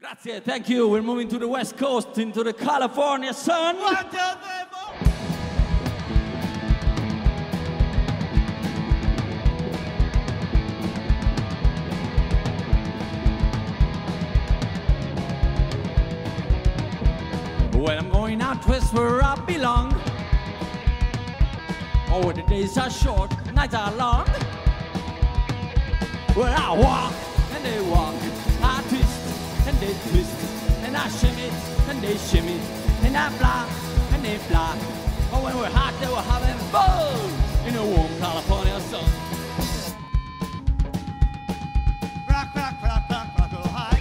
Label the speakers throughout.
Speaker 1: Grazie, thank you. We're moving to the West Coast, into the California sun.
Speaker 2: 1, 2, 3, 4.
Speaker 1: When I'm going out west where I belong, oh, the days are short, nights are long. Where I walk and they walk, I twist and they twist, and I shimmy and they shimmy, and I fly and they fly. Oh, when we're hot, they were having fun in a warm California sun.
Speaker 2: Rock, rock, rock, rock, rock, roll high.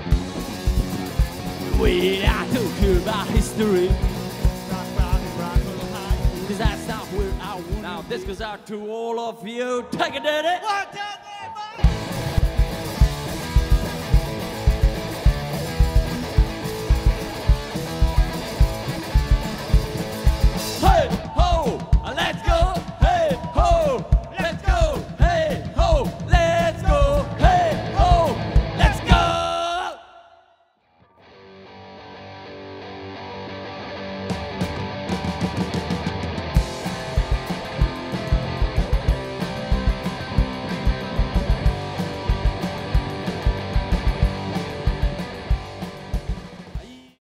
Speaker 1: We are too cool about history.
Speaker 2: Rock, rock, rock, roll high.
Speaker 1: Cause that's not where I want. Now this goes out to all of you. Take it, daddy.
Speaker 2: 1, 2, 3.